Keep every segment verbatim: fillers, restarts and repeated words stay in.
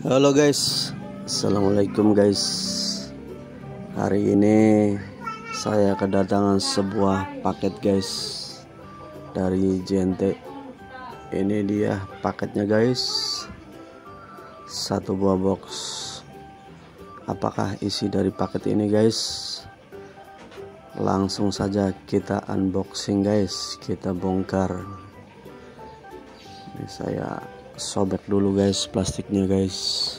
Halo guys, assalamualaikum guys. Hari ini saya kedatangan sebuah paket guys dari J N T. Ini dia paketnya guys, satu buah box. Apakah isi dari paket ini guys? Langsung saja kita unboxing guys, kita bongkar. Ini saya sobek dulu guys plastiknya guys.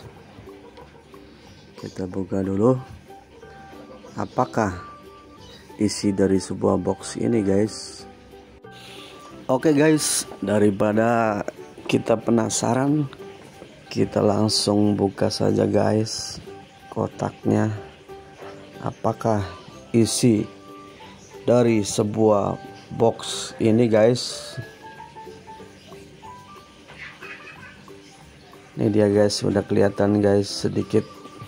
Kita buka dulu. Apakah isi dari sebuah box ini guys? Oke guys, daripada kita penasaran, kita langsung buka saja guys kotaknya. Apakah isi dari sebuah box ini guys? Ini dia guys, sudah kelihatan guys sedikit.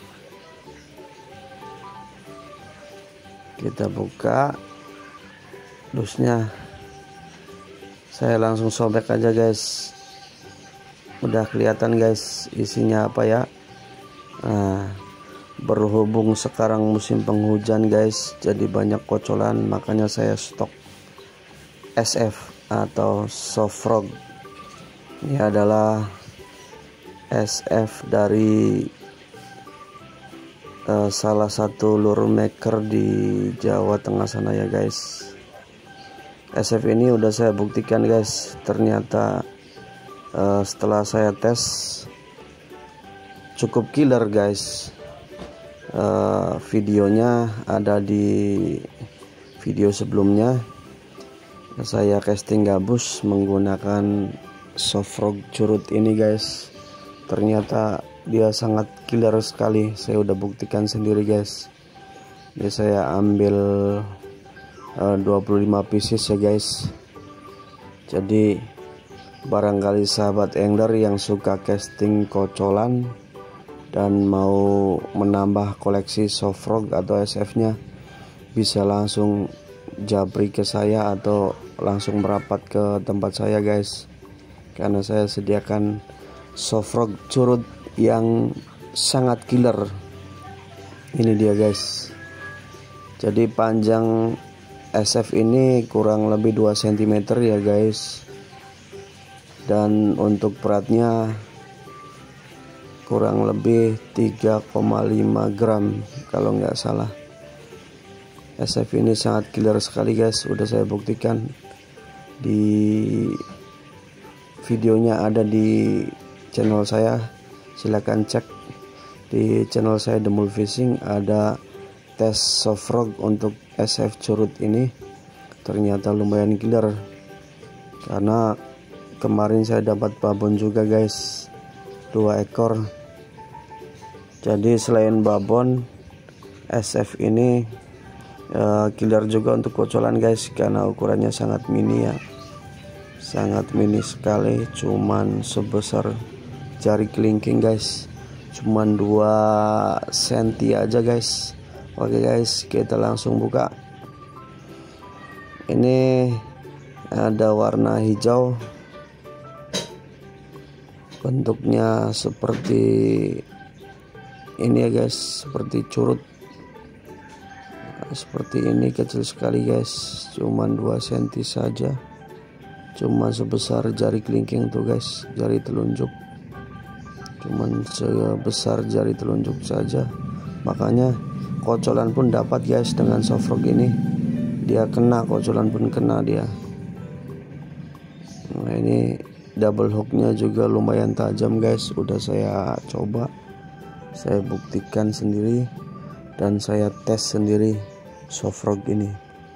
Kita buka dusnya. Saya langsung sobek aja guys. Udah kelihatan guys isinya apa ya. Nah, berhubung sekarang musim penghujan guys, jadi banyak kocolan, makanya saya stok S F atau Soft Frog. Ini adalah S F dari uh, salah satu lure maker di Jawa Tengah sana ya guys. S F ini udah saya buktikan guys, ternyata uh, setelah saya tes cukup killer guys. Uh, videonya ada di video sebelumnya. Saya casting gabus menggunakan Soft Frog curut ini guys. Ternyata dia sangat killer sekali. Saya udah buktikan sendiri guys. Jadi saya ambil uh, dua puluh lima pieces ya guys. Jadi barangkali sahabat angler yang suka casting kocolan dan mau menambah koleksi Soft Frog atau S F nya, bisa langsung japri ke saya atau langsung merapat ke tempat saya guys, karena saya sediakan Soft Frog curut yang sangat killer. Ini dia guys. Jadi panjang S F ini kurang lebih dua sentimeter ya guys. Dan untuk beratnya kurang lebih tiga koma lima gram kalau nggak salah. S F ini sangat killer sekali guys. Udah saya buktikan di videonya, ada di channel saya, silahkan cek di channel saya The Mule Fishing. Ada tes Soft Frog untuk S F curut ini, ternyata lumayan killer. Karena kemarin saya dapat babon juga guys, dua ekor. Jadi selain babon, S F ini uh, killer juga untuk kocolan guys, karena ukurannya sangat mini ya, sangat mini sekali, cuman sebesar jari kelingking guys, cuman dua senti aja guys. Oke guys, kita langsung buka. Ini ada warna hijau, bentuknya seperti ini ya guys, seperti curut. Seperti ini, kecil sekali guys, cuman dua senti saja, cuma sebesar jari kelingking tuh guys, jari telunjuk, cuman sebesar jari telunjuk saja. Makanya kocolan pun dapat guys dengan Soft Frog ini, dia kena, kocolan pun kena dia. Nah ini double hooknya juga lumayan tajam guys, udah saya coba, saya buktikan sendiri dan saya tes sendiri Soft Frog ini.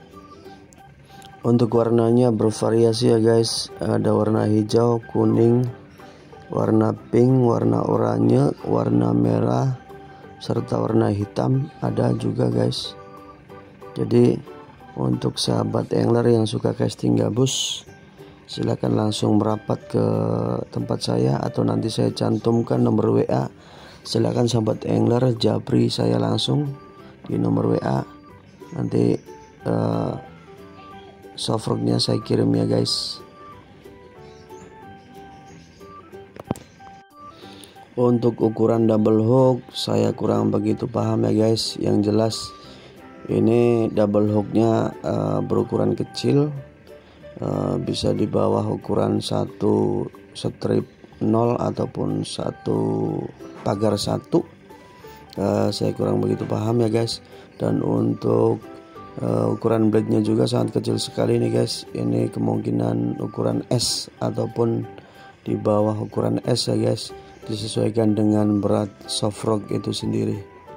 Untuk warnanya bervariasi ya guys, ada warna hijau, kuning, warna pink, warna oranye, warna merah, serta warna hitam ada juga guys. Jadi untuk sahabat angler yang suka casting gabus, silakan langsung merapat ke tempat saya, atau nanti saya cantumkan nomor W A. Silakan sahabat angler japri saya langsung di nomor W A. Nanti uh, Soft Frognya saya kirim ya guys. Untuk ukuran double hook saya kurang begitu paham ya guys. Yang jelas ini double hooknya uh, berukuran kecil, uh, bisa di bawah ukuran satu strip nol ataupun satu pagar satu. uh, saya kurang begitu paham ya guys. Dan untuk uh, ukuran blade-nya juga sangat kecil sekali nih guys. Ini kemungkinan ukuran S ataupun di bawah ukuran S ya guys, disesuaikan dengan berat soft rock itu sendiri.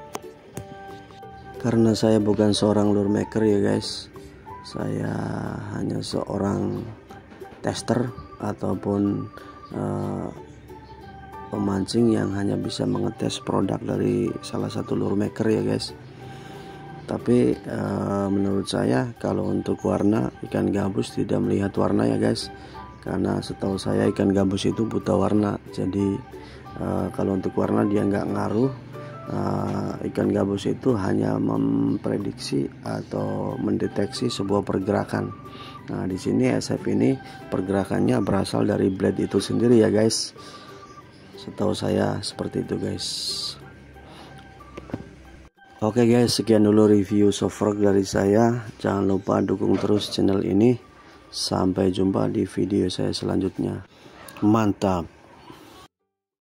Karena saya bukan seorang lure maker ya guys, saya hanya seorang tester ataupun uh, pemancing yang hanya bisa mengetes produk dari salah satu lure maker ya guys. Tapi uh, menurut saya kalau untuk warna, ikan gabus tidak melihat warna ya guys, karena setahu saya ikan gabus itu buta warna. Jadi uh, kalau untuk warna dia nggak ngaruh. uh, ikan gabus itu hanya memprediksi atau mendeteksi sebuah pergerakan. Nah di sini S F ini pergerakannya berasal dari blade itu sendiri ya guys, setahu saya seperti itu guys. Oke guys, sekian dulu review soft rock dari saya. Jangan lupa dukung terus channel ini. Sampai jumpa di video saya selanjutnya. Mantap.